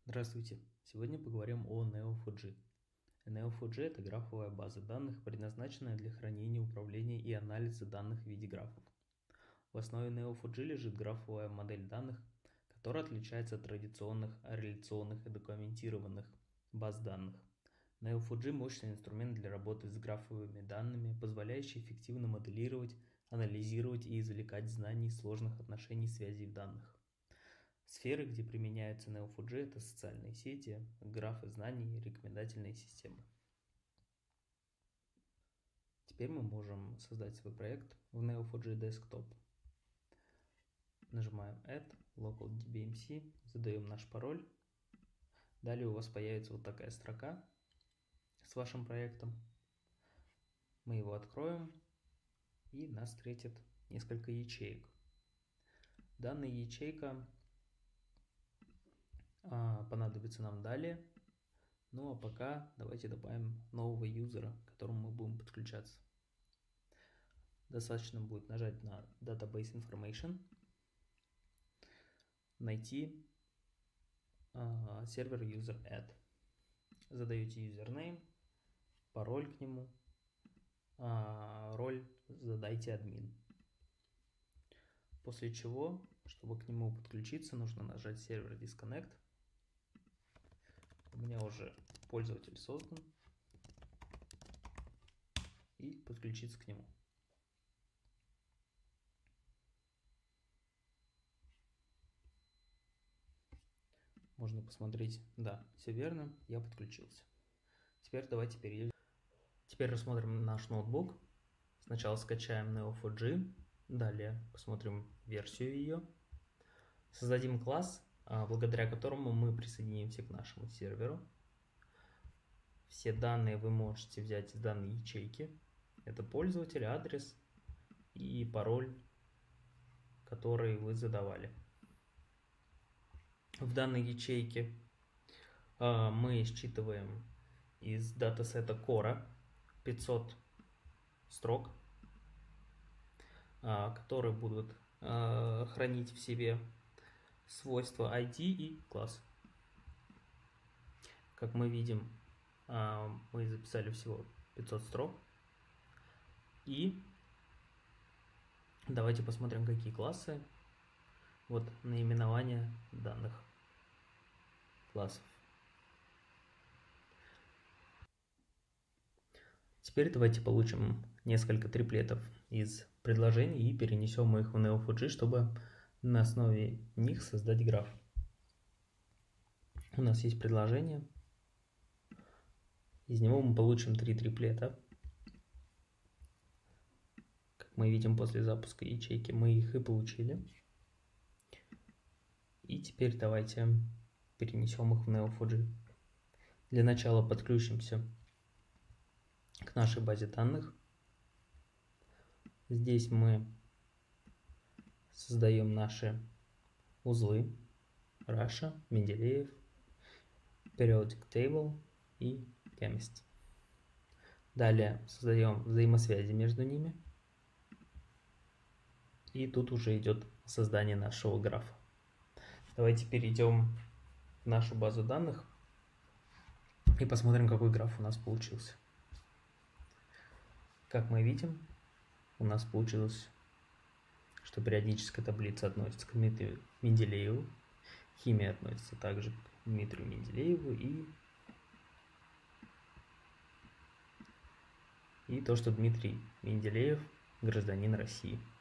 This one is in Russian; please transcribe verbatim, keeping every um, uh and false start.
Здравствуйте! Сегодня поговорим о нео фор джи. нео фор джи – это графовая база данных, предназначенная для хранения, управления и анализа данных в виде графов. В основе нео фор джи лежит графовая модель данных, которая отличается от традиционных реляционных и документированных баз данных. нео фор джи – мощный инструмент для работы с графовыми данными, позволяющий эффективно моделировать, анализировать и извлекать знания из сложных отношений связей в данных. Сферы, где применяются нео фор джи, это социальные сети, графы знаний и рекомендательные системы. Теперь мы можем создать свой проект в нео фор джи Desktop. Нажимаем Add, Local ди би эм си, задаем наш пароль. Далее у вас появится вот такая строка с вашим проектом. Мы его откроем, и нас встретит несколько ячеек. Данная ячейка понадобится нам далее. Ну а пока давайте добавим нового юзера, к которому мы будем подключаться. Достаточно будет нажать на Database Information, найти э, сервер user add. Задаете username, пароль к нему, э, роль задайте админ. После чего, чтобы к нему подключиться, нужно нажать сервер disconnect. У меня уже пользователь создан, и подключиться к нему. Можно посмотреть, да, все верно, я подключился. Теперь давайте перейдем. Теперь рассмотрим наш ноутбук. Сначала скачаем нео фор джи, далее посмотрим версию ее. Создадим класс, благодаря которому мы присоединимся к нашему серверу. Все данные вы можете взять из данной ячейки. Это пользователь, адрес и пароль, который вы задавали. В данной ячейке э, мы считываем из датасета Core пятьсот строк, э, которые будут э, хранить в себе свойства ай ди и класс. Как мы видим, э, мы записали всего пятьсот строк. И давайте посмотрим, какие классы. Вот наименование данных классов. Теперь давайте получим несколько триплетов из предложений и перенесем их в нео фор джи, чтобы на основе них создать граф. У нас есть предложение. Из него мы получим три триплета. Как мы видим, после запуска ячейки мы их и получили. И теперь давайте перенесем их в нео фор джи. Для начала подключимся к нашей базе данных. Здесь мы создаем наши узлы Russia, Менделеев, Periodic Table и Chemist. Далее создаем взаимосвязи между ними. И тут уже идет создание нашего графа. Давайте перейдем в нашу базу данных и посмотрим, какой граф у нас получился. Как мы видим, у нас получилось, что периодическая таблица относится к Дмитрию Менделееву, химия относится также к Дмитрию Менделееву, и, и то, что Дмитрий Менделеев гражданин России.